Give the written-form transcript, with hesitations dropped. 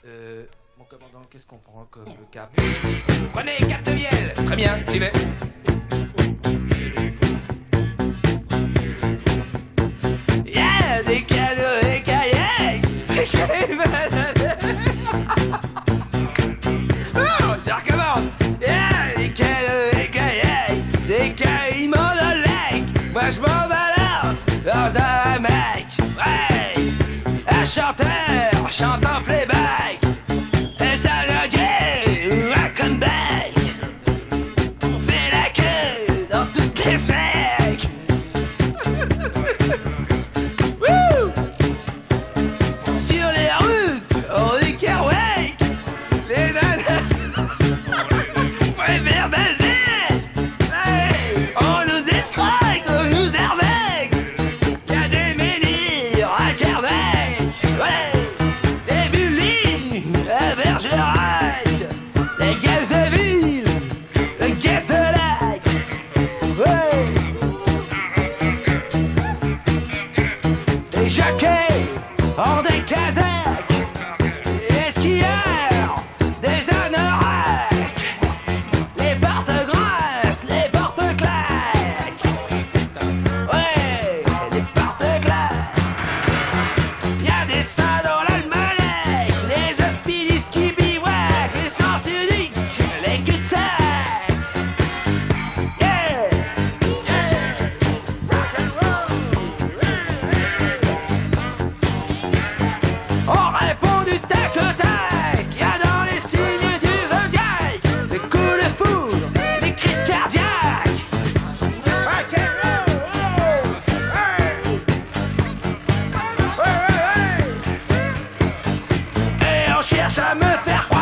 Mon commandant, qu'est-ce qu'on prend comme cap? Prenez cap de miel. Très bien, j'y vais. Yeah, des cadeaux, des kayaks, des oh, je recommence. Yeah, des cadeaux, des kayaks, des caïmans dans le lac. Moi je m'en balance dans un hamac. Ouais, un chanteur chante en playback. Un saladier ou un comeback. On fait la queue dans toutes les flaques. Wouh! Sur les routes, on est carouac. Les nanas, ouais, vers baiser. Hey, on nous escroque, on nous arnaque. Y'a des menhirs à Carnac. Ouais, des bullies à Bergerac. Des gaz de ville, des gaz de lac. Ouais. Des jockeys hors des casaques, des skieurs, des anoraks, les portes grasses, les portes claques. Ouais, les portes claques. Y'a des seins dans l'almanach, les hospidis qui bivouac, les sens uniques, les cul-de-sac. Yeah, yeah, rock'n'roll. On répond du tac au tac. Y'a dans les signes du zodiaque des coups de foudre, des crises cardiaques. Rock'n'roll, hey, hey, hey, hey. Et on cherche à me faire croire